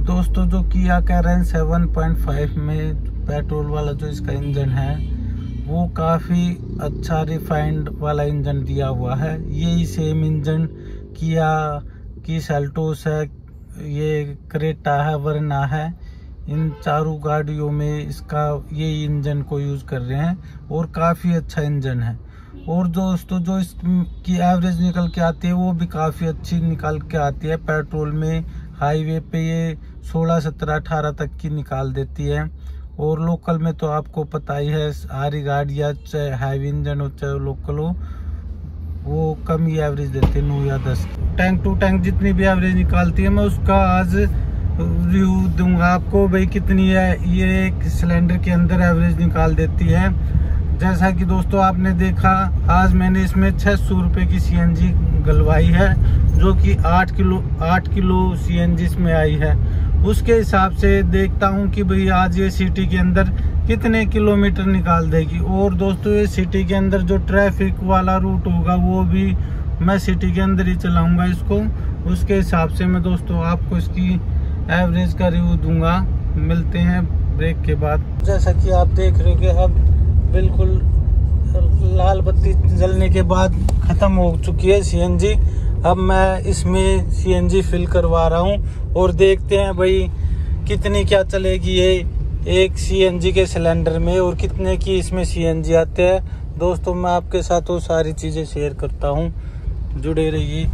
दोस्तों जो किया कैरेन 7.5 में पेट्रोल वाला जो इसका इंजन है वो काफ़ी अच्छा रिफाइंड वाला इंजन दिया हुआ है। यही सेम इंजन किया की सेल्टोस है, ये क्रेटा है, वरना है, इन चारों गाड़ियों में इसका यही इंजन को यूज़ कर रहे हैं और काफ़ी अच्छा इंजन है। और दोस्तों जो इसकी एवरेज निकल के आती है वो भी काफ़ी अच्छी निकल के आती है। पेट्रोल में हाईवे पे ये 16, 17, 18 तक की निकाल देती है और लोकल में तो आपको पता ही है, सारी गाड़ियाँ चाहे हैवी इंजन हो चाहे लोकल हो वो कम ही एवरेज देते हैं, 9 या 10। टैंक टू टैंक जितनी भी एवरेज निकालती है मैं उसका आज रिव्यू दूंगा आपको भाई कितनी है ये एक सिलेंडर के अंदर एवरेज निकाल देती है। जैसा कि दोस्तों आपने देखा आज मैंने इसमें 600 रुपये की सीएनजी गलवाई है जो कि 8 किलो सीएनजी इसमें आई है। उसके हिसाब से देखता हूं कि भाई आज ये सिटी के अंदर कितने किलोमीटर निकाल देगी। और दोस्तों ये सिटी के अंदर जो ट्रैफिक वाला रूट होगा वो भी मैं सिटी के अंदर ही चलाऊंगा इसको, उसके हिसाब से मैं दोस्तों आपको इसकी एवरेज का रिव्यू दूंगा। मिलते हैं ब्रेक के बाद। जैसा कि आप देख रहे हो कि अब बिल्कुल लाल बत्ती जलने के बाद ख़त्म हो चुकी है सीएनजी। अब मैं इसमें सीएनजी फिल करवा रहा हूँ और देखते हैं भाई कितनी क्या चलेगी ये एक सीएनजी के सिलेंडर में और कितने की इसमें सीएनजी आते हैं। दोस्तों मैं आपके साथ वो सारी चीज़ें शेयर करता हूँ, जुड़े रहिए।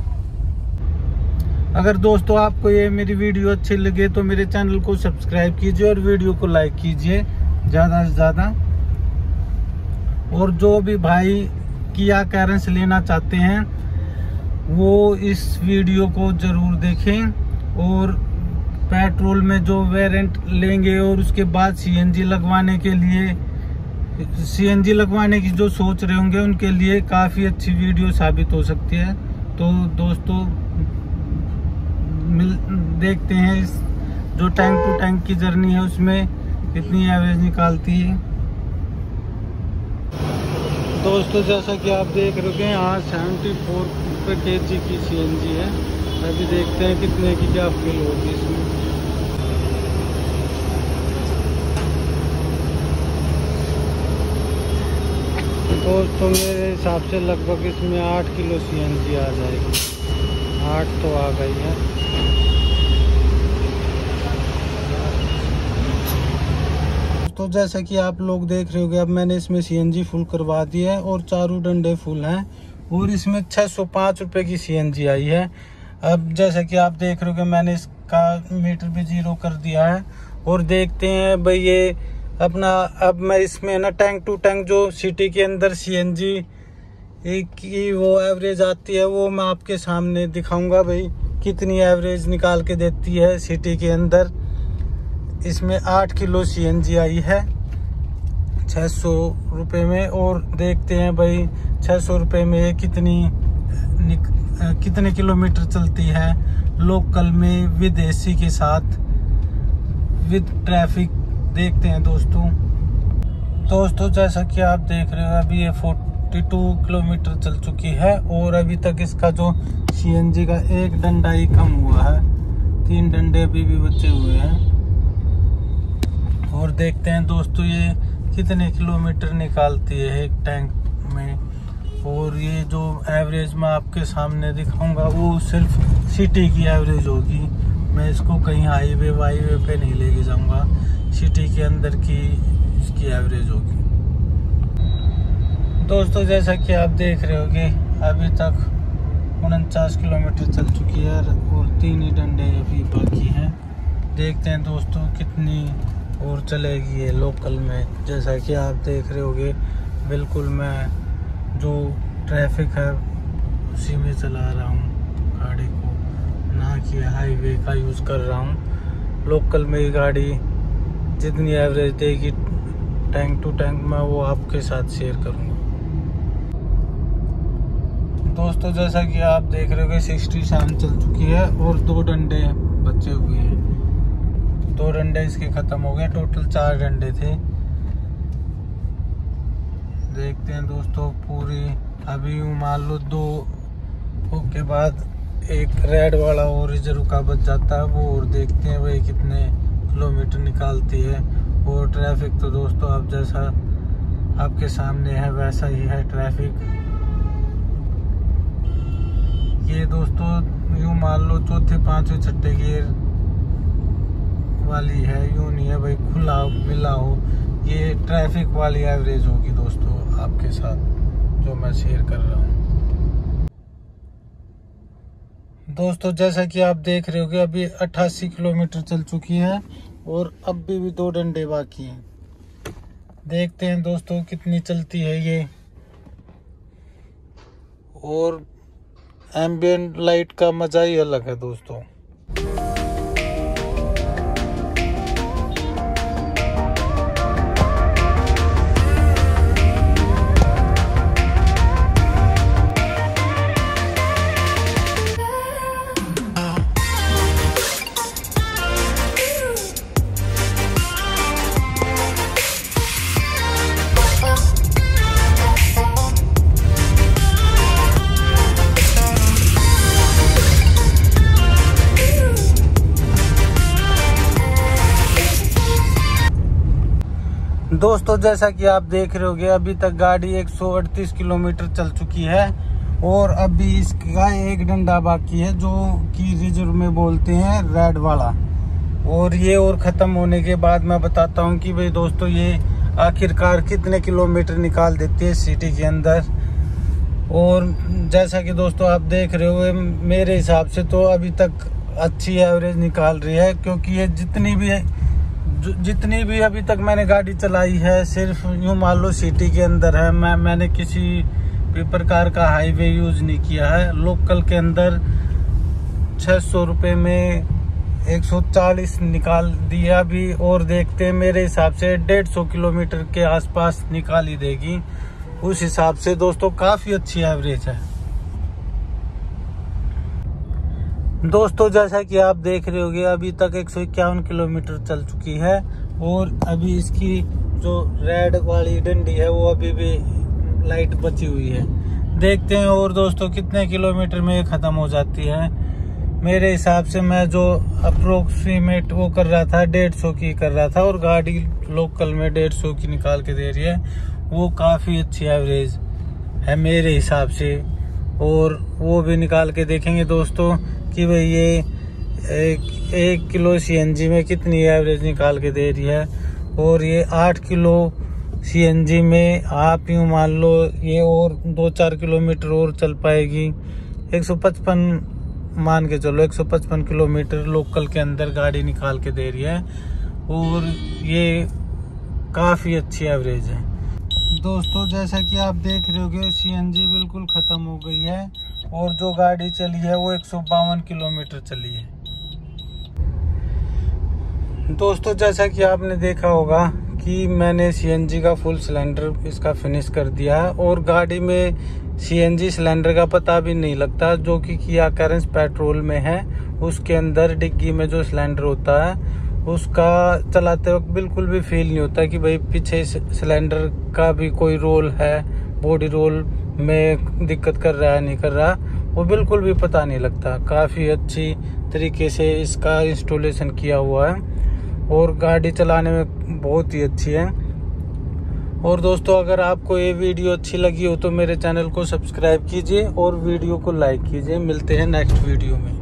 अगर दोस्तों आपको ये मेरी वीडियो अच्छी लगे तो मेरे चैनल को सब्सक्राइब कीजिए और वीडियो को लाइक कीजिए ज़्यादा से ज़्यादा। और जो भी भाई किया कैरेंस लेना चाहते हैं वो इस वीडियो को ज़रूर देखें। और पेट्रोल में जो वेरिएंट लेंगे और उसके बाद सीएनजी लगवाने की जो सोच रहे होंगे उनके लिए काफ़ी अच्छी वीडियो साबित हो सकती है। तो दोस्तों देखते हैं इस जो टैंक टू टैंक की जर्नी है उसमें कितनी एवरेज निकालती है। दोस्तों जैसा कि आप देख रहे हो यहाँ 74 रुपये kg की सीएनजी है। अभी देखते हैं कितने की क्या फिल होगी इसमें। दोस्तों मेरे हिसाब से लगभग इसमें 8 किलो सीएनजी आ जाएगी। 8 तो आ गई है। तो जैसा कि आप लोग देख रहे होगे अब मैंने इसमें सीएनजी फुल करवा दी है और चारों डंडे फुल हैं और इसमें 605 रुपये की सीएनजी आई है। अब जैसा कि आप देख रहे होगे मैंने इसका मीटर भी 0 कर दिया है और देखते हैं भाई ये अपना। अब मैं इसमें ना टैंक टू टैंक जो सिटी के अंदर सीएनजी की वो एवरेज आती है वो मैं आपके सामने दिखाऊंगा भाई कितनी एवरेज निकाल के देती है सिटी के अंदर। इसमें 8 किलो सीएनजी आई है 600 रुपये में। और देखते हैं भाई 600 रुपये में कितने किलोमीटर चलती है लोकल में विद एसी के साथ विद ट्रैफिक। देखते हैं दोस्तों जैसा कि आप देख रहे हो अभी ये 42 किलोमीटर चल चुकी है और अभी तक इसका जो सीएनजी का एक डंडा ही कम हुआ है, 3 डंडे अभी भी बचे हुए हैं। और देखते हैं दोस्तों ये कितने किलोमीटर निकालती है एक टैंक में। और ये जो एवरेज मैं आपके सामने दिखाऊंगा वो सिर्फ सिटी की एवरेज होगी। मैं इसको कहीं हाईवे वाईवे पे नहीं लेके जाऊंगा, सिटी के अंदर की इसकी एवरेज होगी। दोस्तों जैसा कि आप देख रहे होगे अभी तक 49 किलोमीटर चल चुकी है और 3 ही डंडे अभी बाकी हैं। देखते हैं दोस्तों कितनी और चलेगी ये लोकल में। जैसा कि आप देख रहे होगे बिल्कुल मैं जो ट्रैफिक है उसी में चला रहा हूँ गाड़ी को, ना कि हाईवे का यूज़ कर रहा हूँ। लोकल में ही गाड़ी जितनी एवरेज देगी टैंक टू टैंक मैं वो आपके साथ शेयर करूँगा। दोस्तों जैसा कि आप देख रहे हो 67 चल चुकी है और 2 डंडे बचे हुए हैं। 2 डंडे इसके ख़त्म हो गए, टोटल 4 डंडे थे। देखते हैं दोस्तों पूरी अभी मान लो 2 के बाद एक रेड वाला और रिजर्व का बच जाता है वो, और देखते हैं भाई कितने किलोमीटर निकालती है। और ट्रैफिक तो दोस्तों आप जैसा आपके सामने है वैसा ही है ट्रैफिक। ये दोस्तों यूँ मान लो चौथे पांचवें छठे गियर वाली है, यूँ नहीं है भाई खुला मिला हो। ये ट्रैफिक वाली एवरेज होगी दोस्तों आपके साथ जो मैं शेयर कर रहा हूँ। दोस्तों जैसा कि आप देख रहे होगे अभी 88 किलोमीटर चल चुकी है और अब भी 2 डंडे बाकी हैं। देखते हैं दोस्तों कितनी चलती है ये। और एम्बियंट लाइट का मजा ही अलग है दोस्तों। दोस्तों जैसा कि आप देख रहे होगे अभी तक गाड़ी 138 किलोमीटर चल चुकी है और अभी इसका एक डंडा बाकी है जो कि रिजर्व में बोलते हैं रेड वाला। और ये और ख़त्म होने के बाद मैं बताता हूँ कि भाई दोस्तों ये आखिरकार कितने किलोमीटर निकाल देती है सिटी के अंदर। और जैसा कि दोस्तों आप देख रहे हो मेरे हिसाब से तो अभी तक अच्छी एवरेज निकाल रही है, क्योंकि ये जितनी भी अभी तक मैंने गाड़ी चलाई है सिर्फ यूँ मान लो सिटी के अंदर है। मैंने किसी भी प्रकार का हाईवे यूज नहीं किया है। लोकल के अंदर 600 रुपये में 140 निकाल दिया अभी, और देखते हैं मेरे हिसाब से 150 किलोमीटर के आसपास निकाल ही देगी। उस हिसाब से दोस्तों काफ़ी अच्छी एवरेज है। दोस्तों जैसा कि आप देख रहे होगे अभी तक 151 किलोमीटर चल चुकी है और अभी इसकी जो रेड वाली डंडी है वो अभी भी लाइट बची हुई है। देखते हैं और दोस्तों कितने किलोमीटर में ये ख़त्म हो जाती है। मेरे हिसाब से मैं जो अप्रोक्सीमेट वो कर रहा था 150 की कर रहा था, और गाड़ी लोकल में 150 की निकाल के दे रही है। वो काफ़ी अच्छी एवरेज है मेरे हिसाब से। और वो भी निकाल के देखेंगे दोस्तों कि भाई ये 1 किलो सीएनजी में कितनी एवरेज निकाल के दे रही है। और ये 8 किलो सीएनजी में आप यूँ मान लो ये और 2-4 किलोमीटर और चल पाएगी। 155 मान के चलो 155 किलोमीटर लोकल के अंदर गाड़ी निकाल के दे रही है और ये काफ़ी अच्छी एवरेज है। दोस्तों जैसा कि आप देख रहे होगे सीएनजी बिल्कुल ख़त्म हो गई है और जो गाड़ी चली है वो 152 किलोमीटर चली है। दोस्तों जैसा कि आपने देखा होगा कि मैंने सीएनजी का फुल सिलेंडर इसका फिनिश कर दिया है और गाड़ी में सीएनजी सिलेंडर का पता भी नहीं लगता, जो कि किया कैरेंस पेट्रोल में है। उसके अंदर डिग्गी में जो सिलेंडर होता है उसका चलाते वक्त बिल्कुल भी फील नहीं होता कि भाई पीछे सिलेंडर का भी कोई रोल है, बॉडी रोल में दिक्कत कर रहा है नहीं कर रहा, वो बिल्कुल भी पता नहीं लगता। काफ़ी अच्छी तरीके से इसका इंस्टॉलेशन किया हुआ है और गाड़ी चलाने में बहुत ही अच्छी है। और दोस्तों अगर आपको ये वीडियो अच्छी लगी हो तो मेरे चैनल को सब्सक्राइब कीजिए और वीडियो को लाइक कीजिए। मिलते हैं नेक्स्ट वीडियो में।